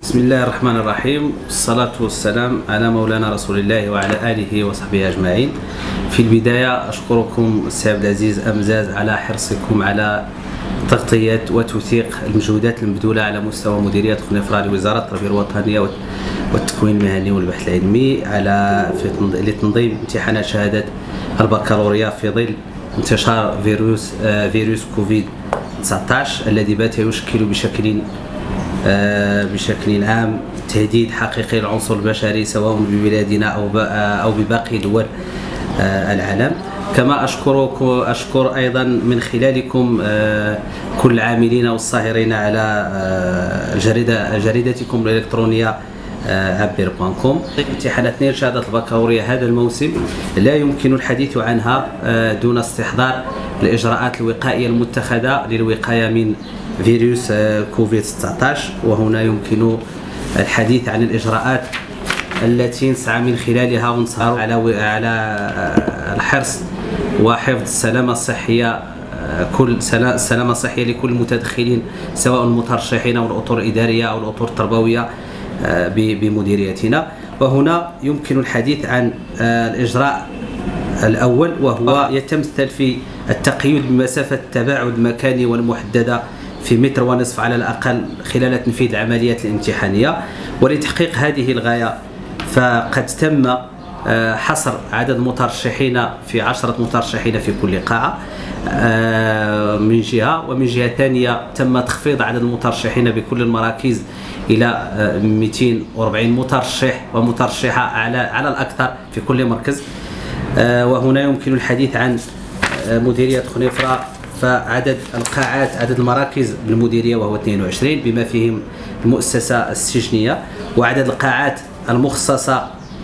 بسم الله الرحمن الرحيم، والصلاة والسلام على مولانا رسول الله وعلى آله وصحبه أجمعين. في البداية أشكركم السي عبد العزيز أمزاز على حرصكم على تغطية وتوثيق المجهودات المبذولة على مستوى مديرية خنيفرة لوزارة التربية الوطنية والتكوين المهني والبحث العلمي لتنظيم امتحانات شهادة البكالوريا في ظل انتشار فيروس كوفيد 19 الذي بات يشكل بشكل عام تهديد حقيقي للعنصر البشري سواء ببلادنا أو بباقي دول العالم. كما أشكر أيضا من خلالكم كل العاملين والصاهرين على جريدتكم الإلكترونية عبر.com. امتحانات نيل شهادة البكالوريا هذا الموسم لا يمكن الحديث عنها دون استحضار الإجراءات الوقائية المتخذة للوقاية من فيروس كوفيد 19، وهنا يمكن الحديث عن الإجراءات التي نسعى من خلالها ونسهر على الحرص وحفظ السلامة الصحية السلامة الصحية لكل المتدخلين سواء المترشحين أو الأطر الإدارية أو الأطر التربوية بمديريتنا. وهنا يمكن الحديث عن الإجراء الأول، وهو يتمثل في التقييد بمسافة التباعد المكاني والمحددة في 1.5 متر على الأقل خلال تنفيذ العمليات الامتحانية. ولتحقيق هذه الغاية فقد تم حصر عدد مترشحين في 10 مترشحين في كل قاعة من جهة، ومن جهة ثانية تم تخفيض عدد المترشحين بكل المراكز إلى 240 مترشح ومترشحة على الأكثر في كل مركز. وهنا يمكن الحديث عن مديرية خنيفرة، فعدد القاعات عدد المراكز بالمديرية وهو 22 بما فيهم المؤسسة السجنية، وعدد القاعات المخصصة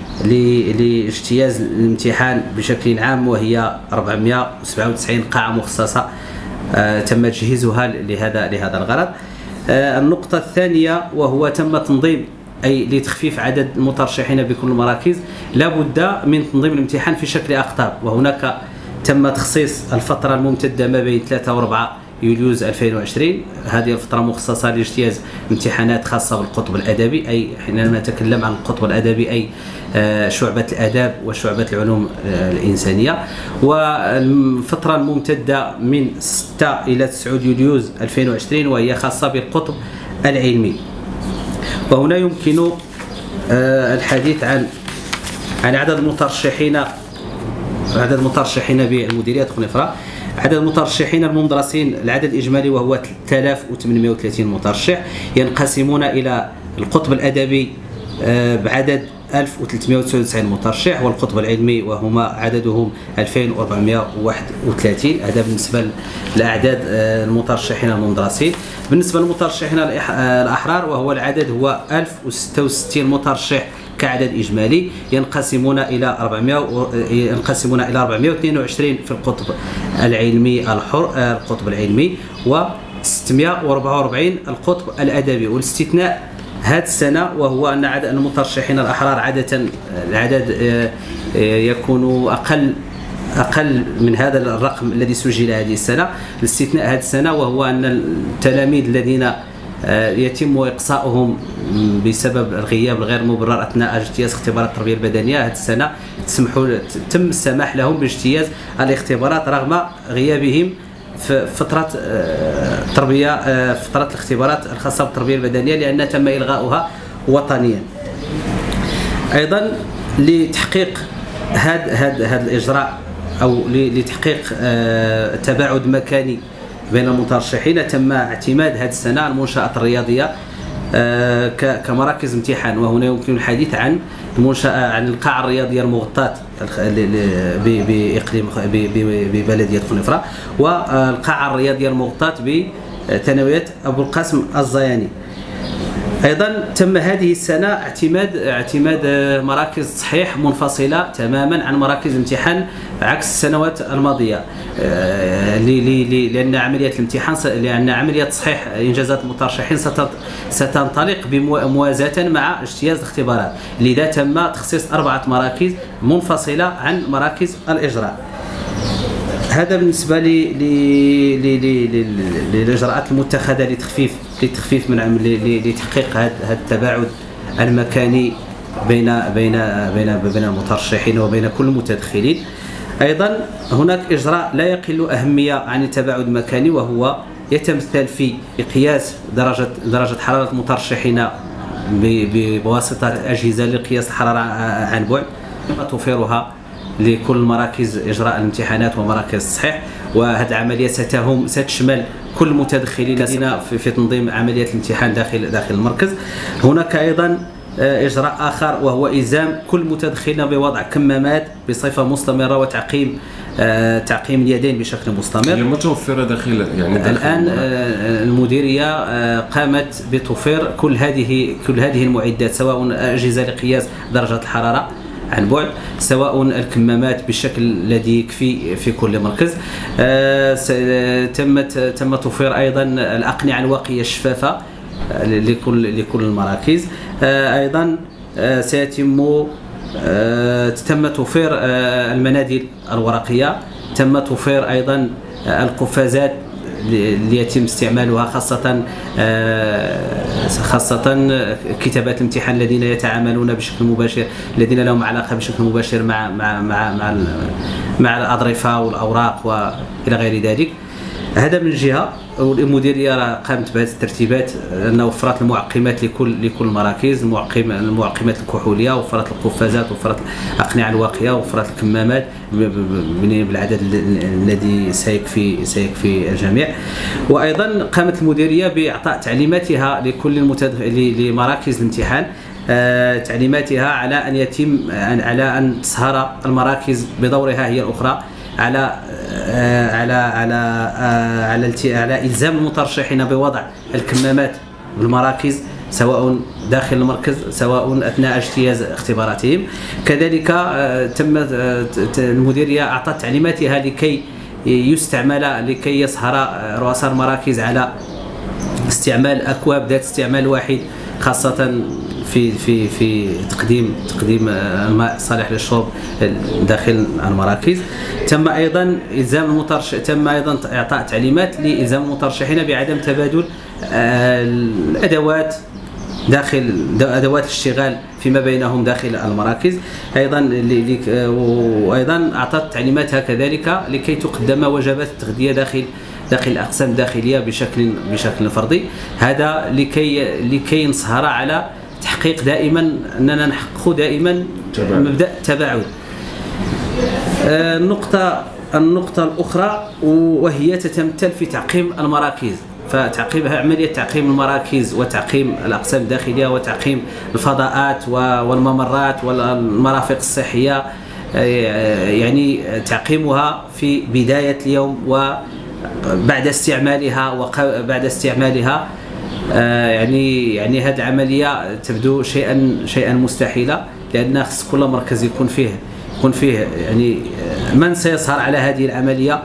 لاجتياز الامتحان بشكل عام وهي 497 قاعة مخصصة تم تجهيزها لهذا الغرض. النقطة الثانية وهو تم تنظيم أي لتخفيف عدد المترشحين بكل المراكز لابد من تنظيم الامتحان في شكل أقطاب، وهناك تم تخصيص الفترة الممتدة ما بين 3 و 4 يوليوز 2020. هذه الفترة مخصصة لاجتياز امتحانات خاصة بالقطب الأدبي، أي حينما نتكلم عن القطب الأدبي أي شعبة الآداب وشعبة العلوم الإنسانية. والفترة الممتدة من 6 إلى 9 يوليوز 2020 وهي خاصة بالقطب العلمي. وهنا يمكن الحديث عن عدد المترشحين بالمديرية خنيفرة. عدد المترشحين المندرسين العدد الإجمالي وهو 3830 مترشح، ينقسمون إلى القطب الأدبي بعدد 1399 مترشح، والقطب العلمي وهما عددهم 2431. هذا بالنسبة لأعداد المترشحين المندرسين. بالنسبة للمترشحين الأحرار وهو العدد هو 1066 مترشح كعدد إجمالي، ينقسمون إلى 422 في القطب العلمي القطب العلمي، و644 القطب الأدبي. والاستثناء هذه السنة وهو أن عدد المترشحين الأحرار عادة العدد يكون أقل من هذا الرقم الذي سجل هذه السنة. الاستثناء هذه السنة وهو أن التلاميذ الذين يتم إقصاؤهم بسبب الغياب الغير مبرر أثناء اجتياز اختبارات التربية البدنية هذه السنة تم السماح لهم باجتياز الاختبارات رغم غيابهم في فترة فترة الاختبارات الخاصة بالتربية البدنية لأن تم إلغاؤها وطنيا. أيضا لتحقيق هذا الإجراء أو لتحقيق تباعد مكاني بين المترشحين تم اعتماد هذه السنة المنشآت الرياضية كمراكز امتحان. وهنا يمكن الحديث عن عن القاعة الرياضية المغطاة ببلدية خنيفرة، والقاعة الرياضية المغطاة بثانوية أبو القاسم الزياني. أيضا تم هذه السنة اعتماد مراكز تصحيح منفصلة تماما عن مراكز امتحان عكس السنوات الماضية، لأن عملية تصحيح إنجازات المترشحين ستنطلق موازاة مع اجتياز الاختبارات، لذا تم تخصيص 4 مراكز منفصلة عن مراكز الإجراء. هذا بالنسبه للاجراءات المتخذه لتخفيف من لتحقيق هذا التباعد المكاني بين المترشحين وبين كل المتدخلين. ايضا هناك اجراء لا يقل اهميه عن التباعد المكاني، وهو يتمثل في قياس درجه حراره المترشحين بواسطه اجهزه لقياس الحراره عن بعد توفرها لكل مراكز اجراء الامتحانات ومراكز التصحيح. وهذه العمليه ستشمل كل المتدخلين في تنظيم عمليه الامتحان داخل المركز. هناك ايضا اجراء اخر، وهو الزام كل المتدخلين بوضع كمامات بصفه مستمره وتعقيم اليدين بشكل مستمر. هي متوفره داخل الان المديريه قامت بتوفير كل هذه المعدات، سواء اجهزه لقياس درجه الحراره عن بعد، سواء الكمامات بالشكل الذي يكفي في كل مركز. تم توفير ايضا الاقنعه الواقيه الشفافه لكل المراكز. ايضا تم توفير المناديل الورقيه، تم توفير ايضا القفازات اللي يتم استعمالها خاصة كتابات الامتحان الذين يتعاملون بشكل مباشر، الذين لهم علاقة بشكل مباشر مع الأظرفة والأوراق وإلى غير ذلك. هذا من جهة. والمديرية قامت بهذه الترتيبات أن وفرت المعقمات لكل المراكز، المعقمات الكحولية، وفرت القفازات، وفرت الأقنعة الواقية، وفرت الكمامات بالعدد الذي سيكفي الجميع. وأيضا قامت المديرية بإعطاء تعليماتها لكل لمراكز الامتحان، تعليماتها على أن تسهر المراكز بدورها هي الأخرى على إلزام المترشحين بوضع الكمامات بالمراكز، سواء داخل المركز سواء أثناء اجتياز اختباراتهم. كذلك المديرية أعطت تعليماتها لكي يسهر رؤساء المراكز على استعمال أكواب ذات استعمال واحد، خاصة في تقديم الماء صالح للشرب داخل المراكز. تم ايضا اعطاء تعليمات لإلزام المترشحين بعدم تبادل الادوات ادوات الاشتغال فيما بينهم داخل المراكز. وايضا اعطت تعليماتها كذلك لكي تقدم وجبات التغذيه داخل الاقسام الداخليه بشكل فردي. هذا لكي نسهر على تحقيق دائما أننا نحقق دائما مبدأ التباعد. النقطة الأخرى وهي تتمثل في تعقيم المراكز، عملية تعقيم المراكز وتعقيم الأقسام الداخلية وتعقيم الفضاءات والممرات والمرافق الصحية، يعني تعقيمها في بداية اليوم وبعد استعمالها. يعني هذه العملية تبدو شيئا مستحيلا، لأن خص كل مركز يكون فيه يعني من سيسهر على هذه العملية،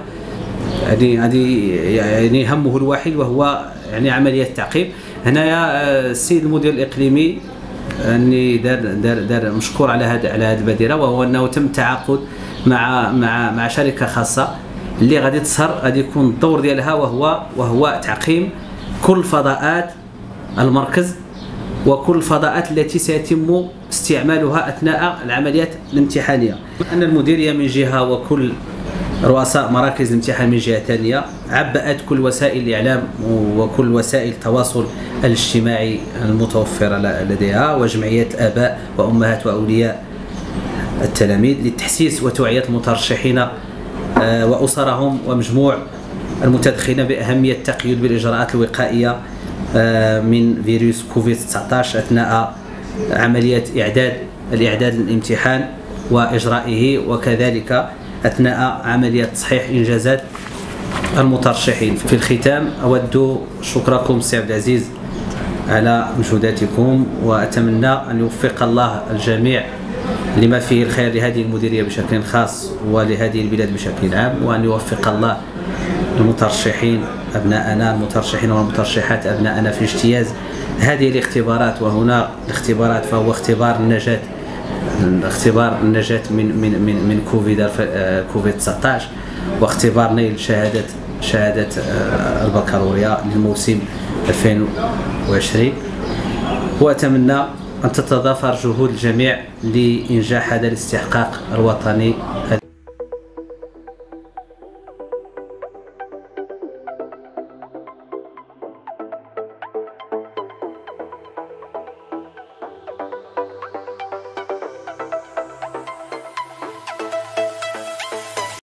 يعني همه الواحد وهو يعني عملية التعقيم. هنايا السيد المدير الإقليمي أني دار مشكور على هذه البادرة، وهو أنه تم التعاقد مع شركة خاصة اللي غادي تسهر، غادي يكون الدور ديالها وهو تعقيم كل فضاءات المركز وكل الفضاءات التي سيتم استعمالها أثناء العمليات الامتحانية. أن المديرية من جهة وكل رؤساء مراكز الامتحان من جهة ثانية عبأت كل وسائل الإعلام وكل وسائل التواصل الاجتماعي المتوفرة لديها وجمعيات الآباء وأمهات وأولياء التلاميذ للتحسيس وتوعية المترشحين وأسرهم ومجموع المتدخلين بأهمية التقييد بالإجراءات الوقائية من فيروس كوفيد-19 أثناء عملية الإعداد للامتحان وإجرائه، وكذلك أثناء عملية تصحيح إنجازات المترشحين. في الختام أود شكركم سي عبد العزيز على مجهوداتكم، وأتمنى أن يوفق الله الجميع لما فيه الخير لهذه المديرية بشكل خاص ولهذه البلاد بشكل عام، وأن يوفق الله المترشحين أبناءنا المترشحين والمترشحات أبناءنا في اجتياز هذه الاختبارات. وهنا الاختبارات فهو اختبار النجاة من كوفيد-19 واختبار نيل شهادة البكالوريا للموسم 2020. وأتمنى أن تتضافر جهود الجميع لإنجاح هذا الاستحقاق الوطني.